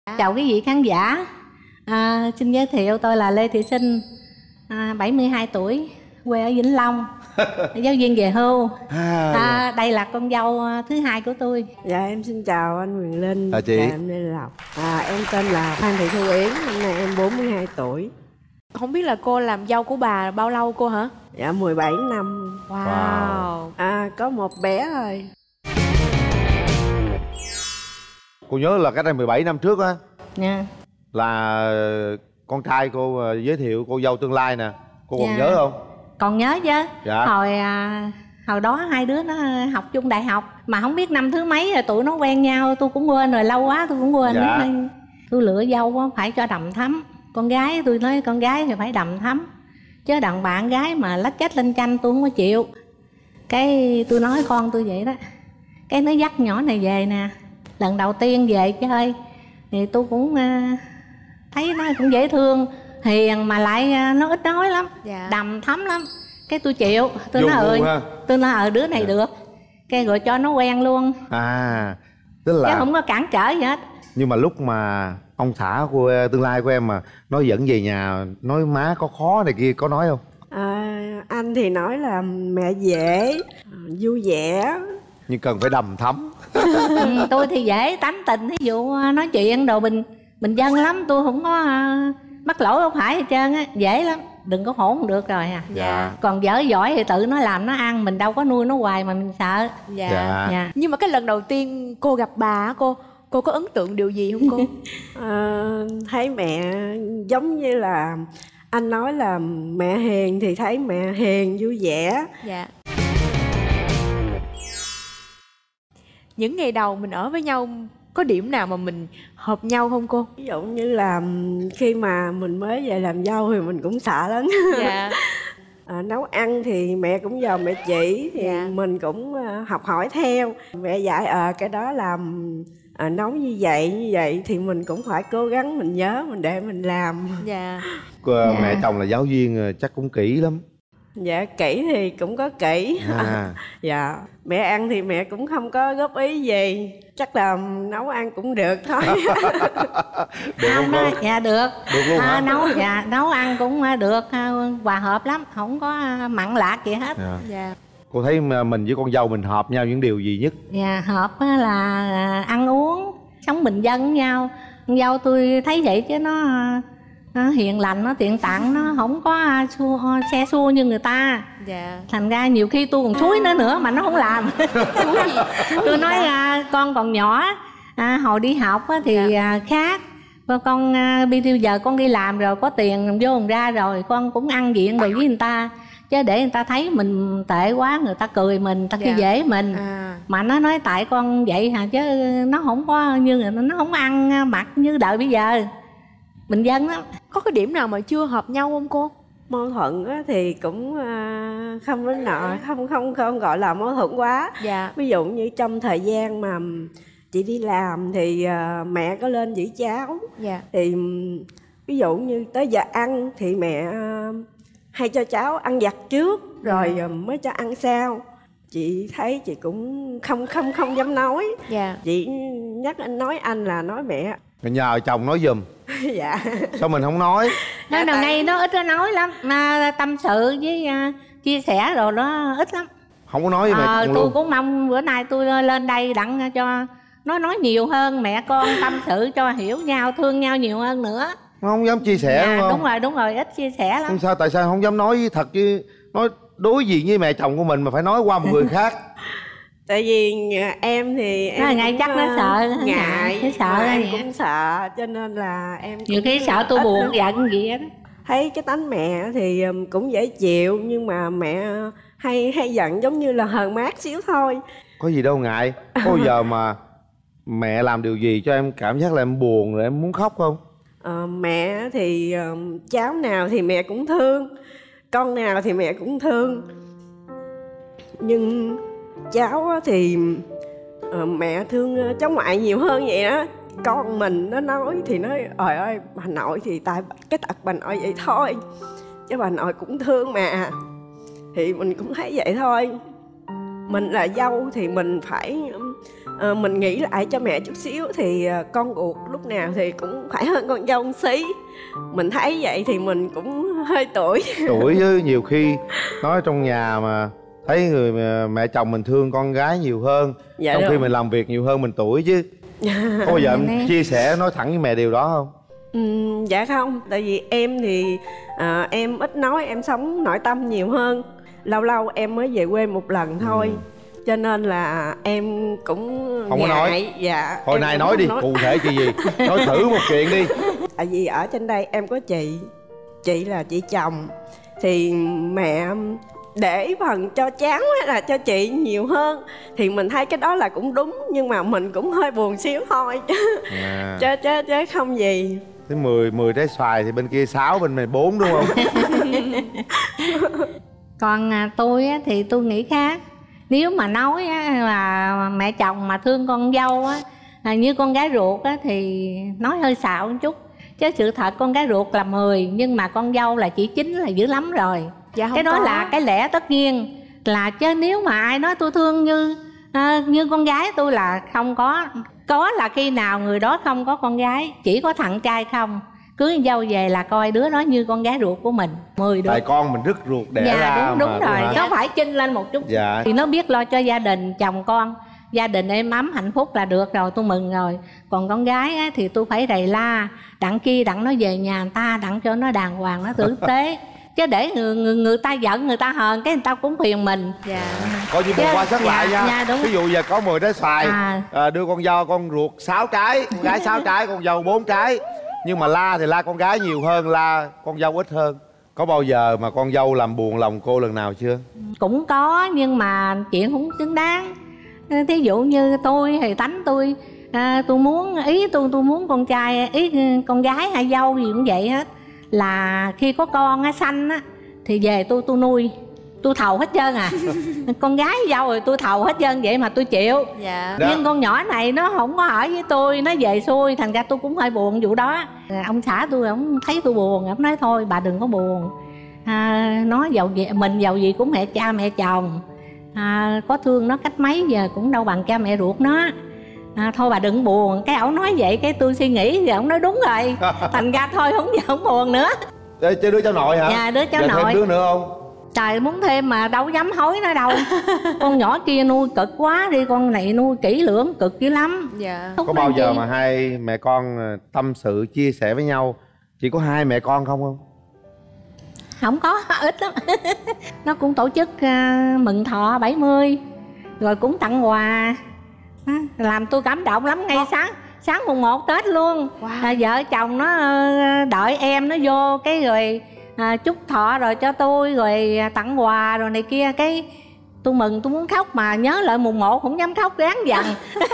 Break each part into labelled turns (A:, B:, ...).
A: Chào quý vị khán giả. Xin giới thiệu tôi là Lê Thị Sinh, 72 tuổi, quê ở Vĩnh Long, giáo viên về hưu. Đây là con dâu thứ hai của tôi.
B: Dạ em xin chào anh Quyền Linh.
C: Chị.
B: Dạ, em Lê Lộc. Em tên là Phan Thị Thu Yến, năm nay em 42 tuổi.
D: Không biết là cô làm dâu của bà bao lâu cô hả?
B: Dạ 17 năm.
D: Wow.
B: Có một bé thôi.
C: Cô nhớ là cách đây 17 năm trước á.
A: Nha.
C: Là con trai cô giới thiệu cô dâu tương lai nè. Cô còn
A: Dạ.
C: nhớ không?
A: Còn nhớ chứ.
C: Dạ.
A: Hồi đó hai đứa nó học chung đại học, mà không biết năm thứ mấy rồi tụi nó quen nhau, tôi cũng quên rồi, lâu quá tôi cũng quên.
C: Dạ.
A: Tôi lựa dâu á phải cho đầm thắm. Con gái tôi nói con gái thì phải đầm thắm, chứ đàn bạn gái mà lách cách lên chanh tôi không có chịu. Cái tôi nói con tôi vậy đó, cái nó dắt nhỏ này về nè, lần đầu tiên về chơi thì tôi cũng thấy nó cũng dễ thương, hiền mà lại nó ít nói lắm.
D: Dạ.
A: Đầm thắm lắm. Cái tôi chịu, tôi
C: Vô
A: nói
C: gu ha.
A: tôi nói đứa này được, cái rồi cho nó quen luôn,
C: Tức là
A: chứ không có cản trở gì hết.
C: Nhưng mà lúc mà ông xã của tương lai của em mà nói dẫn về nhà, nói má có khó này kia, có nói không?
B: Anh thì nói là mẹ dễ, vui vẻ.
C: Nhưng cần phải đầm thắm.
A: Tôi thì dễ tánh tình, ví dụ nói chuyện đồ bình dân lắm, tôi không có mắc lỗi không phải hết trơn á, dễ lắm, đừng có hỗn được rồi à.
C: Dạ.
A: Còn dở giỏi thì tự nó làm nó ăn, mình đâu có nuôi nó hoài mà mình sợ.
D: Dạ.
A: Dạ.
D: Nhưng mà cái lần đầu tiên cô gặp bà á, cô có ấn tượng điều gì không cô?
B: Thấy mẹ giống như là anh nói là mẹ hiền, thì thấy mẹ hiền vui vẻ.
D: Dạ. Những ngày đầu mình ở với nhau có điểm nào mà mình hợp nhau không cô?
B: Ví dụ như là khi mà mình mới về làm dâu thì mình cũng sợ lắm.
D: Dạ.
B: Nấu ăn thì mẹ cũng nhờ mẹ chỉ, thì
D: Dạ.
B: mình cũng học hỏi theo. Mẹ dạy cái đó làm nấu như vậy thì mình cũng phải cố gắng mình nhớ, mình để mình làm.
D: Dạ.
C: Mẹ chồng là giáo viên chắc cũng kỹ lắm.
B: Dạ kỹ thì cũng có kỹ. Dạ. Mẹ ăn thì mẹ cũng không có góp ý gì, chắc là nấu ăn cũng được thôi.
C: Được không cô?
A: Dạ được.
C: Được luôn hả?
A: Nấu ăn cũng được, hòa hợp lắm, không có mặn lạc gì hết.
C: Dạ.
D: Dạ.
C: Cô thấy mình với con dâu mình hợp nhau những điều gì nhất?
A: Dạ, hợp á là ăn uống, sống bình dân với nhau. Con dâu tôi thấy vậy chứ nó hiền lành, nó tiện tặng, nó không có xe xua như người ta.
D: Dạ.
A: Thành ra nhiều khi tôi còn xúi nó nữa mà nó không làm. Tôi nói con còn nhỏ, hồi đi học á thì khác. Con bây giờ con đi làm rồi, có tiền vô còn ra rồi, con cũng ăn diện rồi với người ta, chứ để người ta thấy mình tệ quá, người ta cười mình, người ta khi dễ mình. Mà nó nói tại con vậy hả, chứ nó không có như người ta, nó không ăn mặc như đời bây giờ, bình dân lắm.
D: Có cái điểm nào mà chưa hợp nhau không cô?
B: Mâu thuẫn thì cũng không đến nợ, không gọi là mâu thuẫn quá.
D: Dạ.
B: Ví dụ như trong thời gian mà chị đi làm thì mẹ có lên giữ cháu.
D: Dạ.
B: Thì ví dụ như tới giờ ăn thì mẹ hay cho cháu ăn vặt trước rồi mới cho ăn sau. Chị thấy chị cũng không dám nói.
D: Dạ.
B: Chị nhắc anh, nói anh là nói mẹ.
C: Nhờ chồng nói giùm.
B: Dạ.
C: Sao mình không nói?
A: Nó đầu nay nó ít nói lắm, mà tâm sự với chia sẻ rồi nó ít lắm.
C: Không có nói với mẹ chồng
A: tôi
C: luôn.
A: cũng mong bữa nay tôi lên đây đặng cho nó nói nhiều hơn, mẹ con tâm sự cho hiểu nhau, thương nhau nhiều hơn nữa.
C: Nó không dám chia sẻ đúng không?
A: Đúng rồi, ít chia sẻ lắm.
C: Sao, tại sao không dám nói với thật chứ? Nói đối diện với mẹ chồng của mình mà phải nói qua một người khác.
B: Tại vì em thì em
A: ngày chắc nó sợ,
B: ngại,
A: nó sợ
B: em
A: vậy.
B: cũng sợ, cho nên là em
A: Nhiều khi sợ tôi buồn giận gì đó.
B: Thấy cái tánh mẹ thì cũng dễ chịu, nhưng mà mẹ hay giận giống như là hờn mát xíu thôi.
C: Có gì đâu ngại. Có bao giờ mà mẹ làm điều gì cho em cảm giác là em buồn rồi em muốn khóc không?
B: Mẹ thì cháu nào thì mẹ cũng thương, con nào thì mẹ cũng thương. Nhưng cháu thì mẹ thương cháu ngoại nhiều hơn vậy đó. Con mình nó nói thì nói trời ơi, bà nội thì tại cái tật bà nội vậy thôi, chứ bà nội cũng thương mà. Thì mình cũng thấy vậy thôi. Mình là dâu thì mình phải mình nghĩ lại cho mẹ chút xíu thì con ruột lúc nào thì cũng phải hơn con dâu một xí. Mình thấy vậy thì mình cũng hơi tuổi.
C: Tuổi chứ nhiều khi nói trong nhà mà thấy người mẹ chồng mình thương con gái nhiều hơn,
B: Dạ
C: trong
B: được.
C: khi mình làm việc nhiều hơn mình tuổi chứ. Có bao giờ em chia sẻ nói thẳng với mẹ điều đó không?
B: Dạ không, tại vì em thì em ít nói, em sống nội tâm nhiều hơn. Lâu lâu em mới về quê một lần thôi. Cho nên là em cũng
C: Không có nói.
B: Dạ.
C: Hồi
B: em
C: nay
B: cũng
C: nói đi,
B: không
C: cụ thể chuyện gì? Nói thử một chuyện đi.
B: Tại vì ở trên đây em có chị là chị chồng. Thì mẹ để phần cho cháu hay là cho chị nhiều hơn. Thì mình thấy cái đó là cũng đúng. Nhưng mà mình cũng hơi buồn xíu thôi. Chứ không gì.
C: Thế 10 trái xoài thì bên kia 6, bên này 4 đúng không?
A: Còn tôi á, thì tôi nghĩ khác. Nếu mà nói á, là mẹ chồng mà thương con dâu á, như con gái ruột á, thì nói hơi xạo một chút. Chứ sự thật con gái ruột là 10, nhưng mà con dâu là chỉ 9 là dữ lắm rồi.
D: Dạ không
A: cái đó
D: có.
A: là cái lẽ tất nhiên. Là chứ nếu mà ai nói tôi thương như con gái tôi là không có. Có là khi nào người đó không có con gái, chỉ có thằng trai không. Cưới con dâu về là coi đứa đó như con gái ruột của mình. 10 đứa.
C: Tại con mình rất ruột đẻ ra.
A: Dạ đúng
C: mà,
A: rồi,
C: hả?
A: nó phải chinh lên một chút.
C: Dạ.
A: Thì nó biết lo cho gia đình chồng con, gia đình êm ấm hạnh phúc là được rồi, tôi mừng rồi. Còn con gái á, thì tôi phải rầy la đặng kia đặng nó về nhà người ta, đặng cho nó đàng hoàng, nó tử tế. Chứ để người ta giận, người ta hờn cái người ta cũng phiền mình.
D: Dạ.
C: Coi như bù qua xét lại nha.
A: Dạ, đúng.
C: Ví dụ giờ có 10 trái xoài, đưa con dâu con ruột 6 trái, con gái 6 trái, con dâu 4 trái. Nhưng mà la thì la con gái nhiều hơn, la con dâu ít hơn. Có bao giờ mà con dâu làm buồn lòng cô lần nào chưa?
A: Cũng có, nhưng mà chuyện không xứng đáng. Thí dụ như tôi thì tánh tôi, tôi muốn tôi muốn con trai, con gái hay dâu gì cũng vậy hết. Là khi có con á, sanh á, thì về tôi nuôi, tôi thầu hết trơn à. Con gái dâu rồi tôi thầu hết trơn vậy mà tôi chịu.
D: Dạ.
C: Đó.
A: Nhưng con nhỏ này nó không có ở với tôi, nó về xuôi, thành ra tôi cũng hơi buồn vụ đó. Ông xã tôi ông thấy tôi buồn, ông nói thôi bà đừng có buồn. Nó mình giàu gì cũng mẹ cha mẹ chồng, có thương nó cách mấy giờ cũng đâu bằng cha mẹ ruột nó. Thôi bà đừng buồn. Cái ổng nói vậy cái tôi suy nghĩ thì ổng nói đúng rồi. Thành ra thôi không buồn nữa.
C: Chứ đứa cháu nội hả?
A: Dạ đứa cháu
C: Giờ
A: nội.
C: thêm đứa nữa không?
A: Trời muốn thêm mà đâu dám hối nó đâu. Con nhỏ kia nuôi cực quá đi, con này nuôi kỹ lưỡng cực dữ lắm.
D: Dạ.
A: Thúc
C: Có bao
A: lên
C: giờ
A: chi.
C: mà hai mẹ con tâm sự chia sẻ với nhau chỉ có hai mẹ con không?
A: Không có, ít lắm. Nó cũng tổ chức mừng thọ 70, rồi cũng tặng quà. Làm tôi cảm động lắm. Ngay sáng mùng 1 Tết luôn.
D: Wow.
A: Vợ chồng nó đợi em nó vô cái rồi chúc thọ rồi cho tôi, rồi tặng quà rồi này kia. Cái tôi mừng, tôi muốn khóc mà nhớ lại mùng 1 không dám khóc, ráng dằn.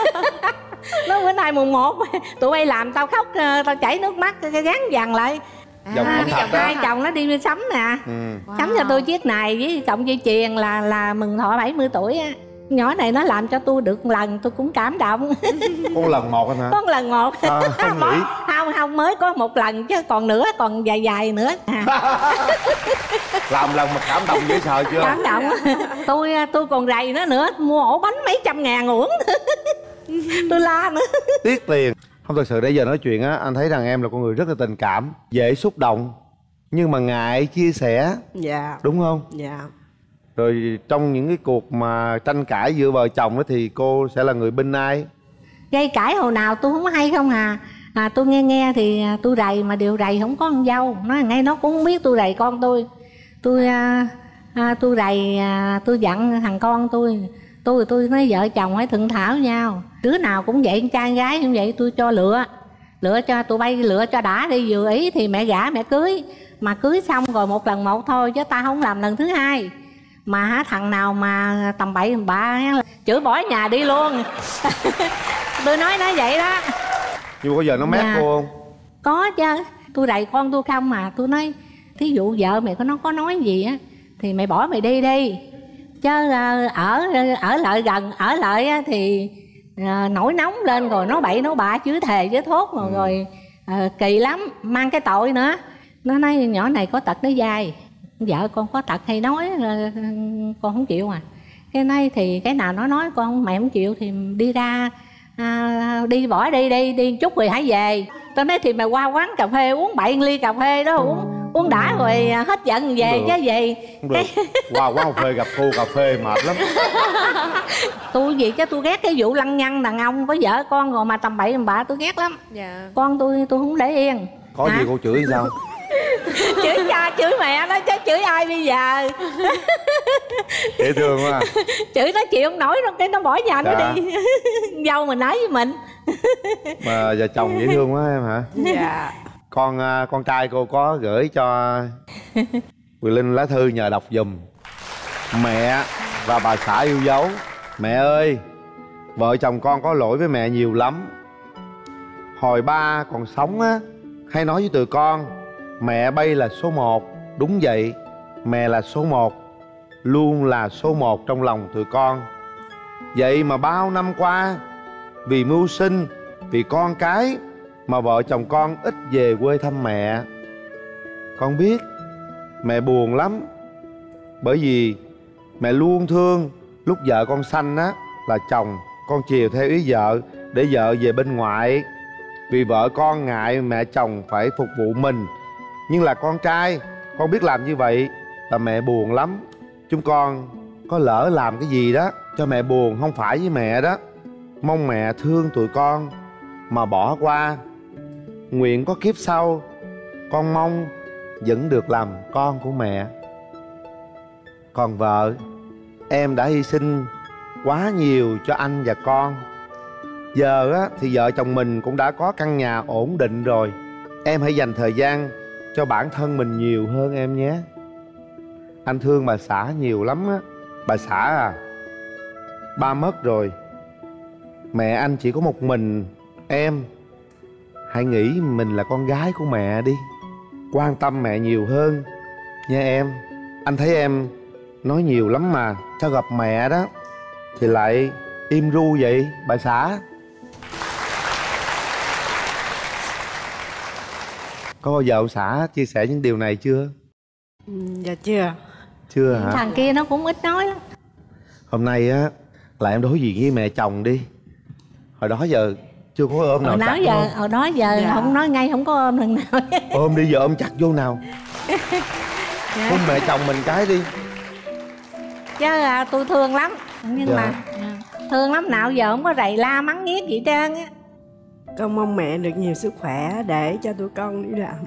A: Nói bữa nay mùng 1 tụi bay làm tao khóc, tao chảy nước mắt, ráng dằn lại.
C: Dòng âm thật đó.
A: Hai chồng nó đi sắm nè. Sắm cho tôi chiếc này với cộng dây chuyền là mừng thọ 70 tuổi á. Nhỏ này nó làm cho tôi được một lần tôi cũng cảm động.
C: Con lần một anh hả?
A: Có một lần một.
C: Không nghĩ.
A: Không mới có một lần chứ còn nữa, còn dài nữa.
C: Làm lần mà cảm động dễ sợ chưa?
A: Cảm động. Tôi còn rầy nó nữa, mua ổ bánh mấy trăm ngàn uổng. Tôi la nữa.
C: Tiếc tiền. Không, thật sự nãy giờ nói chuyện á, anh thấy rằng em là con người rất là tình cảm, dễ xúc động, nhưng mà ngại chia sẻ.
B: Dạ.
C: Đúng không?
B: Dạ.
C: Rồi trong những cái cuộc mà tranh cãi giữa vợ chồng đó thì cô sẽ là người binh ai?
A: Gây cãi hồi nào tôi không hay không à. Tôi nghe thì tôi rầy, mà điều rầy không có con dâu. Nó ngay nó cũng không biết tôi rầy con tôi. Tôi rầy, tôi dặn thằng con tôi nói vợ chồng phải thuận thảo nhau. Đứa nào cũng vậy, con trai con gái cũng vậy. Tôi cho lựa cho tụi bay, lựa cho đã đi, vừa ý thì mẹ gả mẹ cưới. Mà cưới xong rồi một lần một thôi, chứ ta không làm lần thứ hai. Mà thằng nào mà tầm bậy tầm bạ chửi bỏ nhà đi luôn. Tôi nói nó vậy đó.
C: Nhưng mà có giờ nó mét cô không?
A: Có chứ. Tôi rầy con tôi không mà. Tôi nói thí dụ vợ mày nó có nói gì á thì mày bỏ mày đi. Chứ ở lại gần, ở lại á thì nổi nóng lên rồi nó bậy nó bạ, chửi thề chửi thốt rồi kỳ lắm, mang cái tội nữa. Nó nói nhỏ này có tật nó dai, vợ con có tật hay nói con không chịu à. Cái nói thì cái nào nó nói con mẹ không chịu thì đi ra đi bỏ đi chút rồi hãy về. Tôi nói thì mày qua quán cà phê uống 7 ly cà phê đó, uống đã rồi hết giận về chứ gì.
C: Không được. Qua quán cà phê gặp cô cà phê mệt lắm.
A: Tôi gì chứ tôi ghét cái vụ lăng nhăng đàn ông có vợ con rồi mà tầm bậy tầm bạ tôi ghét lắm.
D: Dạ.
A: Con tôi không để yên.
C: Có gì cô chửi sao?
A: Chửi cha chửi mẹ đó chứ chửi ai bây giờ.
C: Dễ thương quá.
A: Chửi nó chịu không nổi đâu, cái nó bỏ nhà nó đi. Dâu mình nói với mình.
C: Mà vợ chồng dễ thương quá em hả?
D: Dạ.
C: Con trai cô có gửi cho Quyền Linh lá thư nhờ đọc giùm. Mẹ và bà xã yêu dấu. Mẹ ơi, vợ chồng con có lỗi với mẹ nhiều lắm. Hồi ba còn sống á, hay nói với tụi con mẹ bây là số 1. Đúng vậy, mẹ là số 1, luôn là số 1 trong lòng tụi con. Vậy mà bao năm qua, vì mưu sinh, vì con cái mà vợ chồng con ít về quê thăm mẹ. Con biết mẹ buồn lắm, bởi vì mẹ luôn thương lúc vợ con sanh á là chồng con chiều theo ý vợ để vợ về bên ngoại. Vì vợ con ngại mẹ chồng phải phục vụ mình, nhưng là con trai con biết làm như vậy là mẹ buồn lắm. Chúng con có lỡ làm cái gì đó cho mẹ buồn không phải với mẹ đó. Mong mẹ thương tụi con mà bỏ qua. Nguyện có kiếp sau con mong vẫn được làm con của mẹ. Còn vợ, em đã hy sinh quá nhiều cho anh và con. Giờ á, thì vợ chồng mình cũng đã có căn nhà ổn định rồi. Em hãy dành thời gian cho bản thân mình nhiều hơn em nhé. Anh thương bà xã nhiều lắm á. Bà xã à, ba mất rồi, mẹ anh chỉ có một mình em. Hãy nghĩ mình là con gái của mẹ đi, quan tâm mẹ nhiều hơn nha em. Anh thấy em nói nhiều lắm mà sao gặp mẹ đó thì lại im ru vậy bà xã? Có bao giờ ông xã chia sẻ những điều này chưa?
B: Dạ chưa.
C: Chưa hả?
A: Thằng kia nó cũng ít nói lắm.
C: Hôm nay á là em đối diện với mẹ chồng đi. Hồi đó giờ chưa có ôm nào chặt không?
A: Hồi đó giờ
B: Dạ.
A: không nói ngay, không có ôm lần nào.
C: Ôm đi, giờ ôm chặt vô nào. Ôm mẹ chồng mình cái đi.
A: Chứ tôi thương lắm. Nhưng
C: Dạ.
A: mà thương lắm, nào giờ không có rầy la mắng nhiếc gì hết trơn á.
B: Con mong mẹ được nhiều sức khỏe để cho tụi con đi làm.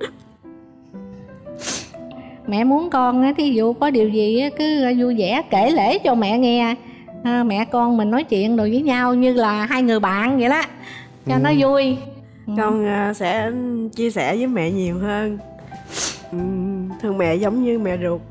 A: Mẹ muốn con á, thí dụ có điều gì á, cứ vui vẻ kể lể cho mẹ nghe. Mẹ con mình nói chuyện rồi với nhau như là hai người bạn vậy đó, cho nó vui.
B: Con sẽ chia sẻ với mẹ nhiều hơn. Thương mẹ giống như mẹ ruột.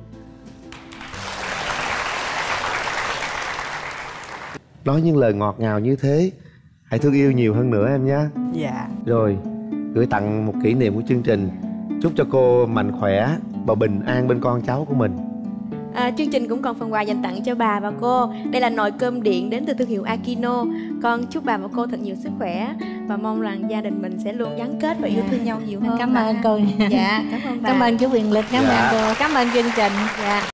C: Nói những lời ngọt ngào như thế, hãy thương yêu nhiều hơn nữa em nhé.
B: Dạ.
C: Rồi gửi tặng một kỷ niệm của chương trình. Chúc cho cô mạnh khỏe và bình an bên con cháu của mình.
D: Chương trình cũng còn phần quà dành tặng cho bà và cô. Đây là nồi cơm điện đến từ thương hiệu Akino. Con chúc bà và cô thật nhiều sức khỏe và mong rằng gia đình mình sẽ luôn gắn kết và yêu thương nhau nhiều hơn.
A: Cảm ơn cô.
D: Dạ, cảm ơn bà.
A: Cảm ơn chú Quyền Lực, cảm ơn cô, cảm ơn chương trình.
D: Dạ.